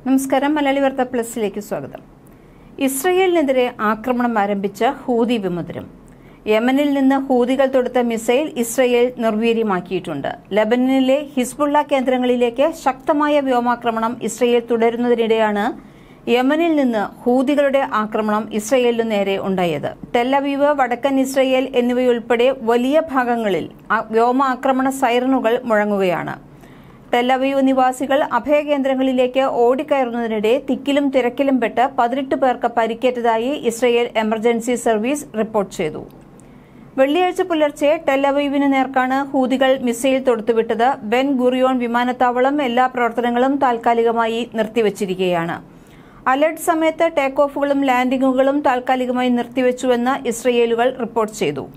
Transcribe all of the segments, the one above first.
നമസ്കാരം. മലയാളി വാർത്ത പ്ലസിലേക്ക് സ്വാഗതം. ഇസ്രയേലിനെതിരെ ആക്രമണം ആരംഭിച്ച ഹൂതി വിമതരും. യമനിൽ നിന്ന് ഹൂതികൾ തൊടുത്ത മിസൈൽ ഇസ്രയേൽ നിർവീര്യമാക്കിയിട്ടുണ്ട്. ലെബനനിലെ ഹിസ്ബുള്ള കേന്ദ്രങ്ങളിലേക്ക് ശക്തമായ വ്യോമാക്രമണം ഇസ്രയേൽ തുടരുന്നതിനിടെയാണ് യമനിൽ നിന്ന് ഹൂതികളുടെ ആക്രമണം ഇസ്രയേലിനു നേരെ ഉണ്ടായത്. ടെല്ലവീവ്, വടക്കൻ ഇസ്രയേൽ എന്നിവയുൾപ്പെടെ വലിയ ഭാഗങ്ങളിൽ വ്യോമാക്രമണ സൈറനുകൾ മുഴങ്ങുകയാണ്. ടെല്ലവീവ് നിവാസികൾ അഭയകേന്ദ്രങ്ങളിലേക്ക് ഓടിക്കയറുന്നതിനിടെ തിക്കിലും തിരക്കിലും പെട്ട് 18 പേർക്ക് പരിക്കേറ്റതായി ഇസ്രയേൽ എമർജൻസി സർവീസ് റിപ്പോർട്ട് ചെയ്തു. വെള്ളിയാഴ്ച പുലർച്ചെ ടെല്ലവീവിന് നേർക്കാണ് ഹൂതികൾ മിസൈൽ തൊടുത്തുവിട്ടത്. ബെൻ ഗുറിയോൺ വിമാനത്താവളം എല്ലാ പ്രവർത്തനങ്ങളും താൽക്കാലികമായി നിർത്തിവച്ചിരിക്കുകയാണ്. അലർട്ട് സമയത്ത് ടേക്ക് ഓഫുകളും ലാൻഡിംഗുകളും താൽക്കാലികമായി നിർത്തിവച്ചുവെന്ന് ഇസ്രയേലുകൾ റിപ്പോർട്ട് ചെയ്തു.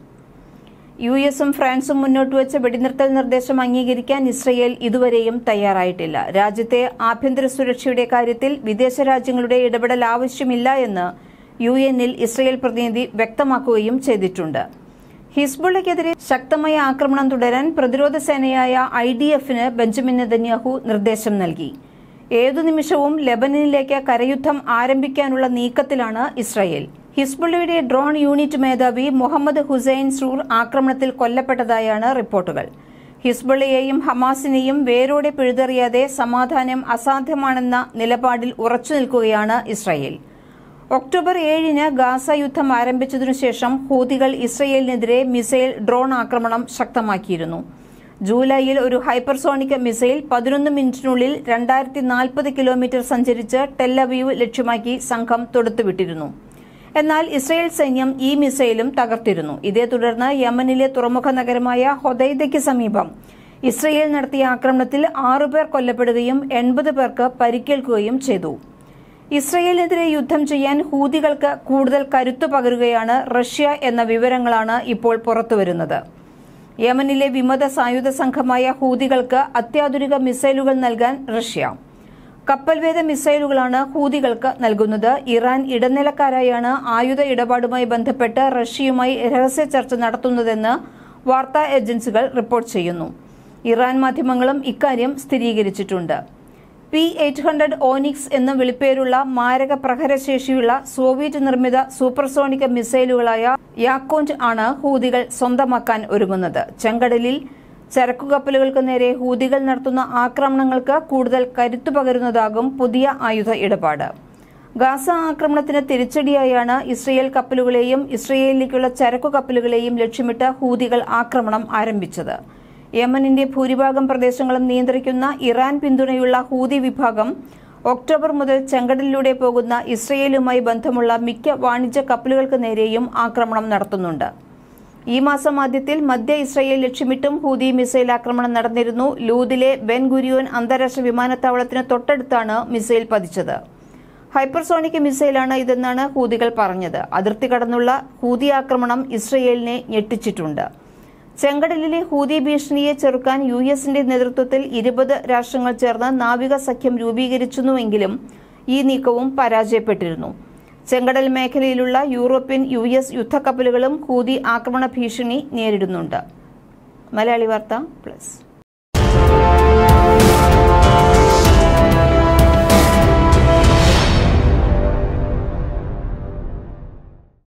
യുഎസും ഫ്രാൻസും മുന്നോട്ട് വെച്ച വെടിനിർത്തൽ നിർദ്ദേശം അംഗീകരിക്കാൻ ഇസ്രയേൽ ഇതുവരെയും തയ്യാറായിട്ടില്ല. രാജ്യത്തെ ആഭ്യന്തര സുരക്ഷയുടെ കാര്യത്തിൽ വിദേശ രാജ്യങ്ങളുടെ ഇടപെടൽ ആവശ്യമില്ല എന്ന് യുഎന്നിൽ ഇസ്രയേൽ പ്രതിനിധി വ്യക്തമാക്കുകയും ചെയ്തിട്ടുണ്ട്. ഹിസ്ബുള്ളയ്ക്കെതിരെ ശക്തമായ ആക്രമണം തുടരാൻ പ്രതിരോധ സേനയായ IDFന് ബെഞ്ചമിൻ നെതന്യാഹു നിർദ്ദേശം നൽകി. ഏതു നിമിഷവും ലെബനനിലേക്ക് കരയുദ്ധം ആരംഭിക്കാനുള്ള നീക്കത്തിലാണ് ഇസ്രയേൽ. ഹിസ്ബുള്ളയുടെ ഡ്രോൺ യൂണിറ്റ് മേധാവി മുഹമ്മദ് ഹുസൈൻ സൂർ ആക്രമണത്തിൽ കൊല്ലപ്പെട്ടതായാണ് റിപ്പോർട്ടുകൾ. ഹിസ്ബുള്ളയെയും ഹമാസിനെയും വേരോടെ പിഴുതെറിയാതെ സമാധാനം അസാധ്യമാണെന്ന നിലപാടിൽ ഉറച്ചുനിൽക്കുകയാണ് ഇസ്രയേൽ. ഒക്ടോബർ 7-ന് ഗാസ യുദ്ധം ആരംഭിച്ചതിനുശേഷം ഹൂതികൾ ഇസ്രയേലിനെതിരെ മിസൈൽ, ഡ്രോൺ ആക്രമണം ശക്തമാക്കിയിരുന്നു. ജൂലൈയിൽ ഒരു ഹൈപ്പർസോണിക് മിസൈൽ 11 മിനിറ്റിനുള്ളിൽ 2040 കിലോമീറ്റർ സഞ്ചരിച്ച് ടെല്ലവീവ് ലക്ഷ്യമാക്കി സംഘം തൊടുത്തുവിട്ടിരുന്നു. എന്നാൽ ഇസ്രയേൽ സൈന്യം ഈ മിസൈലും തകർത്തിരുന്നു. ഇതേ തുടർന്ന് യമനിലെ തുറമുഖ നഗരമായ ഹൊദൈദയ്ക്ക് സമീപം ഇസ്രയേൽ നടത്തിയ ആക്രമണത്തിൽ 6 പേർ കൊല്ലപ്പെടുകയും 80 പേർക്ക് പരിക്കേൽക്കുകയും ചെയ്തു. ഇസ്രയേലിനെതിരെ യുദ്ധം ചെയ്യാൻ ഹൂതികൾക്ക് കൂടുതൽ കരുത്തു പകരുകയാണ് റഷ്യ എന്ന വിവരങ്ങളാണ് ഇപ്പോൾ പുറത്തുവരുന്നത്. യമനിലെ വിമത സായുധ സംഘമായ ഹൂതികൾക്ക് അത്യാധുനിക മിസൈലുകൾ നൽകാൻ റഷ്യ കപ്പൽവേധ മിസൈലുകളാണ് ഹൂതികൾക്ക് നൽകുന്നത്. ഇറാൻ ഇടനിലക്കാരായാണ് ആയുധ ഇടപാടുമായി ബന്ധപ്പെട്ട് റഷ്യയുമായി രഹസ്യ ചർച്ച നടത്തുന്നതെന്ന് വാർത്താ ഏജൻസികൾ റിപ്പോർട്ട് ചെയ്യുന്നു. ഇറാൻ മാധ്യമങ്ങളും ഇക്കാര്യം സ്ഥിരീകരിച്ചിട്ടുണ്ട്. P-800 ഓനിക്സ് എന്ന വിളിപ്പേരുള്ള മാരക പ്രഹരശേഷിയുള്ള സോവിയറ്റ് നിർമ്മിത സൂപ്പർസോണിക് മിസൈലുകളായ യാക്കോന്റ് ആണ് ഹൂതികൾ സ്വന്തമാക്കാൻ ഒരുങ്ങുന്നത്. ചെങ്കടലിൽ ചരക്കുകപ്പലുകൾക്ക് നേരെ ഹൂതികൾ നടത്തുന്ന ആക്രമണങ്ങൾക്ക് കൂടുതൽ കരുത്തു പകരുന്നതാകും പുതിയ ആയുധ ഇടപാട്. ഗാസ ആക്രമണത്തിന് തിരിച്ചടിയായാണ് ഇസ്രയേൽ കപ്പലുകളെയും ഇസ്രയേലിലേക്കുള്ള ചരക്കു കപ്പലുകളെയും ലക്ഷ്യമിട്ട് ഹൂതികൾ ആക്രമണം ആരംഭിച്ചത്. യമനിന്റെ ഭൂരിഭാഗം പ്രദേശങ്ങളും നിയന്ത്രിക്കുന്ന ഇറാൻ പിന്തുണയുള്ള ഹൂതി വിഭാഗം ഒക്ടോബർ മുതൽ ചെങ്കടലിലൂടെ പോകുന്ന ഇസ്രയേലുമായി ബന്ധമുള്ള മിക്ക വാണിജ്യ കപ്പലുകൾക്ക് നേരെയും ആക്രമണം നടത്തുന്നുണ്ട്. ഈ മാസം ആദ്യത്തിൽ മധ്യ ഇസ്രയേൽ ലക്ഷ്യമിട്ടും ഹൂതി മിസൈൽ ആക്രമണം നടന്നിരുന്നു. ലൂദിലെ ബെൻ ഗുരിയോൻ അന്താരാഷ്ട്ര വിമാനത്താവളത്തിന് തൊട്ടടുത്താണ് മിസൈൽ പതിച്ചത്. ഹൈപ്പർസോണിക് മിസൈലാണ് ഇതെന്നാണ് ഹൂതികൾ പറഞ്ഞത്. അതിർത്തി കടന്നുള്ള ഹൂതി ആക്രമണം ഇസ്രയേലിനെ ഞെട്ടിച്ചിട്ടുണ്ട്. ചെങ്കടലിലെ ഹൂതി ഭീഷണിയെ ചെറുക്കാൻ യുഎസിന്റെ നേതൃത്വത്തിൽ 20 രാഷ്ട്രങ്ങൾ ചേർന്ന് നാവിക സഖ്യം രൂപീകരിച്ചിരുന്നുവെങ്കിലും ഈ നീക്കവും പരാജയപ്പെട്ടിരുന്നു. ചെങ്കടൽ മേഖലയിലുള്ള യൂറോപ്യൻ US യുദ്ധക്കപ്പലുകളും ഹൂതി ആക്രമണ ഭീഷണി നേരിടുന്നുണ്ട്. മലയാളി വാർത്ത പ്ലസ്.